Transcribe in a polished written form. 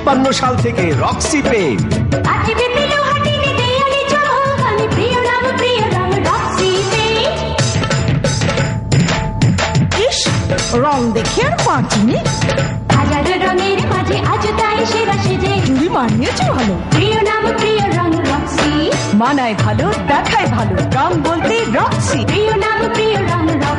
1956 সাল থেকে Roxie paint. রং দেখে আর পাঁচিনি, হাজার রঙের মাঝে আজ তাই সেরা সেজে তুমি মানিয়েছো ভালো। প্রিয় নাম প্রিয় রং রক্সি, মানায় ভালো, দেখায় ভালো, রং বলতে রক্সি। প্রিয় নাম প্রিয় রং রক্সি।